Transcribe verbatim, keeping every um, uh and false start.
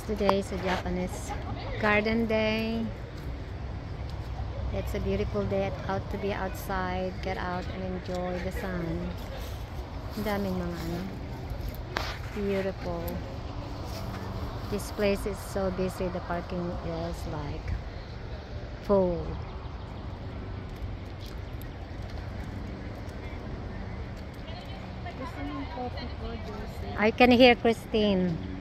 Today is a Japanese garden day. It's a beautiful day out to be outside, get out and enjoy the sun. Ang daming mga ano. Beautiful. This place is so busy. The parking is like full. I can hear Christine.